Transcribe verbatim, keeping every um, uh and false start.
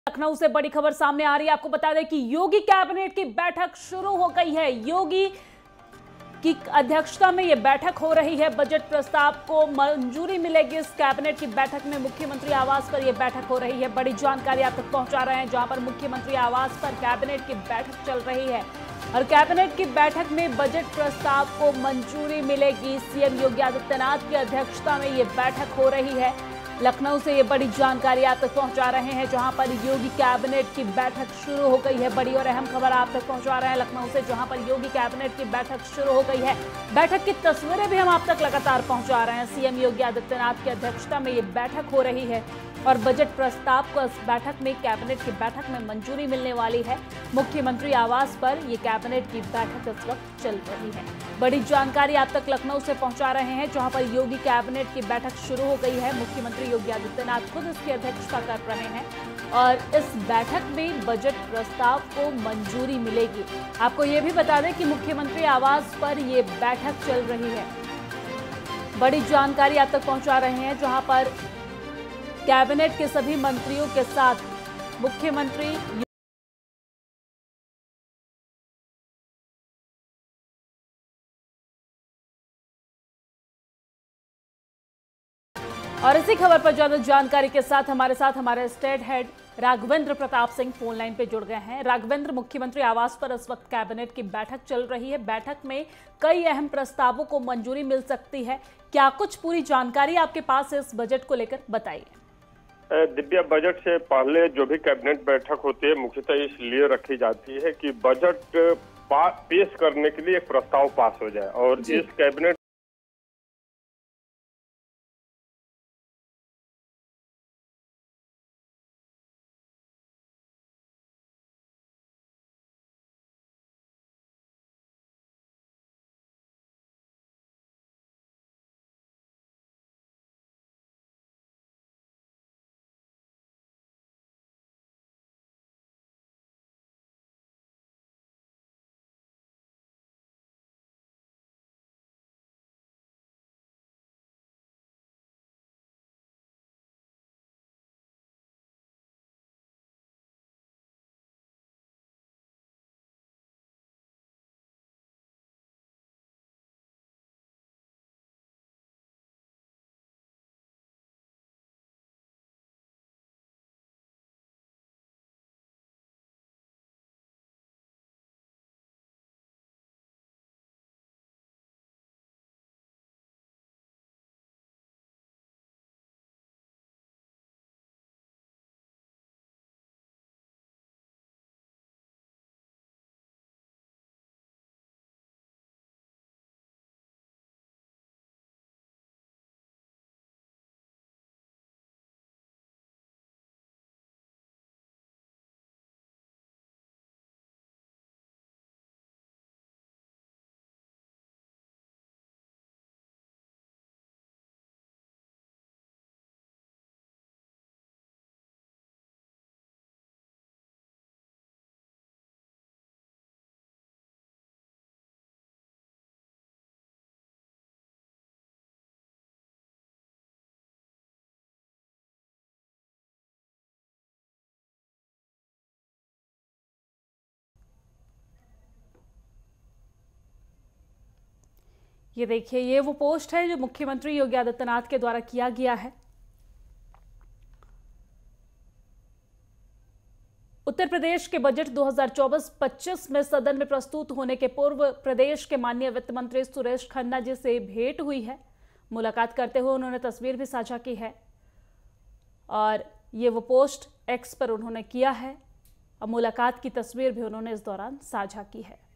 लखनऊ से बड़ी खबर सामने आ रही है। आपको बता दें कि योगी कैबिनेट की बैठक शुरू हो गई है। योगी की अध्यक्षता में यह बैठक हो रही है। बजट प्रस्ताव को मंजूरी मिलेगी। इस कैबिनेट की बैठक में मुख्यमंत्री आवास पर यह बैठक हो रही है। बड़ी जानकारी आप तक पहुंचा रहे हैं, जहां पर मुख्यमंत्री आवास पर कैबिनेट की बैठक चल रही है और कैबिनेट की बैठक में बजट प्रस्ताव को मंजूरी मिलेगी। सीएम योगी आदित्यनाथ की अध्यक्षता में यह बैठक हो रही है। लखनऊ से ये बड़ी जानकारी आप तक पहुंचा रहे हैं, जहां पर योगी कैबिनेट की बैठक शुरू हो गई है। बड़ी और अहम खबर आप तक पहुंचा रहे हैं लखनऊ से, जहां पर योगी कैबिनेट की बैठक शुरू हो गई है। बैठक की तस्वीरें भी हम आप तक लगातार पहुंचा रहे हैं। सीएम योगी आदित्यनाथ की अध्यक्षता में ये बैठक हो रही है और बजट प्रस्ताव को इस बैठक में कैबिनेट की बैठक में मंजूरी मिलने वाली है। मुख्यमंत्री आवास पर ये कैबिनेट की बैठक इस वक्त चल रही है। बड़ी जानकारी आप तक लखनऊ से पहुंचा रहे हैं, जहां पर योगी कैबिनेट की बैठक शुरू हो गई है। मुख्यमंत्री योगी आदित्यनाथ खुद इसकी अध्यक्षता कर रहे हैं और इस बैठक में बजट प्रस्ताव को मंजूरी मिलेगी। आपको ये भी बता दें कि मुख्यमंत्री आवास पर ये बैठक चल रही है। बड़ी जानकारी आप तक पहुंचा रहे हैं, जहां पर कैबिनेट के सभी मंत्रियों के साथ मुख्यमंत्री और इसी खबर पर ज्यादा जानकारी के साथ हमारे साथ हमारे state head Raghavendra Pratap Singh phone line पे जुड़ गए हैं। राघवेंद्र, मुख्यमंत्री आवास पर इस वक्त कैबिनेट की बैठक चल रही है। बैठक में कई अहम प्रस्तावों को मंजूरी मिल सकती है। क्या कुछ पूरी जानकारी आपके पास है इस बजट को लेकर, बताइए। दिव्या, बजट से पहले जो भी कैबिनेट बैठक होती है मुख्यतः इसलिए रखी जाती है कि बजट पेश करने के लिए एक प्रस्ताव पास हो जाए और इस कैबिनेट ये देखिए, ये वो पोस्ट है जो मुख्यमंत्री योगी आदित्यनाथ के द्वारा किया गया है। उत्तर प्रदेश के बजट दो हज़ार चौबीस पच्चीस में सदन में प्रस्तुत होने के पूर्व प्रदेश के माननीय वित्त मंत्री सुरेश खन्ना जी से भेंट हुई है। मुलाकात करते हुए उन्होंने तस्वीर भी साझा की है और ये वो पोस्ट एक्स पर उन्होंने किया है और मुलाकात की तस्वीर भी उन्होंने इस दौरान साझा की है।